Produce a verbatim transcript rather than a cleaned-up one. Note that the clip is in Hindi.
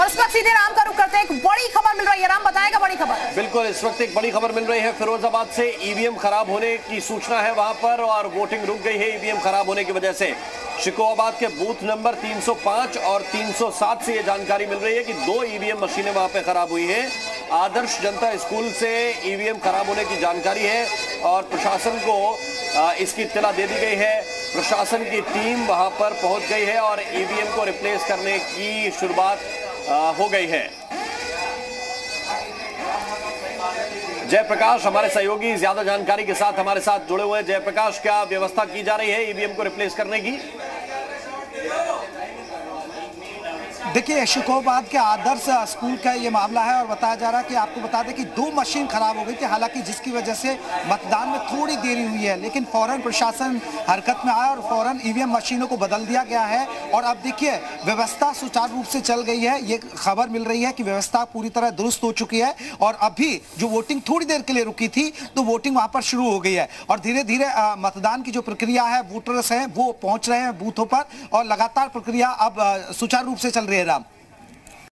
इस वक्त सीधे राम का रुख करते हैं, एक बड़ी खबर मिल रही है। राम बताएगा बड़ी खबर। बिल्कुल, इस वक्त एक बड़ी खबर मिल रही है। फिरोजाबाद से ईवीएम खराब होने की सूचना है वहां पर, और वोटिंग रुक गई है ईवीएम खराब होने की वजह से। शिकोहाबाद के बूथ नंबर तीन सौ पाँच और तीन सौ सात से यह जानकारी मिल रही है कि दो ईवीएम मशीनें वहां पे खराब हुई है। आदर्श जनता स्कूल से ईवीएम खराब होने की जानकारी है और प्रशासन को इसकी इत्तला दे दी गई है। प्रशासन की टीम वहां पर पहुंच गई है और ईवीएम को रिप्लेस करने की शुरुआत हो गई है। जयप्रकाश हमारे सहयोगी ज्यादा जानकारी के साथ हमारे साथ जुड़े हुए हैं। जयप्रकाश, क्या व्यवस्था की जा रही है ईवीएम को रिप्लेस करने की? देखिए, शिकोहाबाद के आदर्श स्कूल का ये मामला है और बताया जा रहा है कि आपको बता दें कि दो मशीन खराब हो गई थी, हालांकि जिसकी वजह से मतदान में थोड़ी देरी हुई है, लेकिन फौरन प्रशासन हरकत में आया और फौरन ईवीएम मशीनों को बदल दिया गया है। और अब देखिए, व्यवस्था सुचारू रूप से चल गई है। ये खबर मिल रही है कि व्यवस्था पूरी तरह दुरुस्त हो चुकी है और अभी जो वोटिंग थोड़ी देर के लिए रुकी थी, तो वोटिंग वहां पर शुरू हो गई है और धीरे धीरे मतदान की जो प्रक्रिया है, वोटर्स हैं वो पहुंच रहे हैं बूथों पर और लगातार प्रक्रिया अब सुचारू रूप से चल रही है। राम।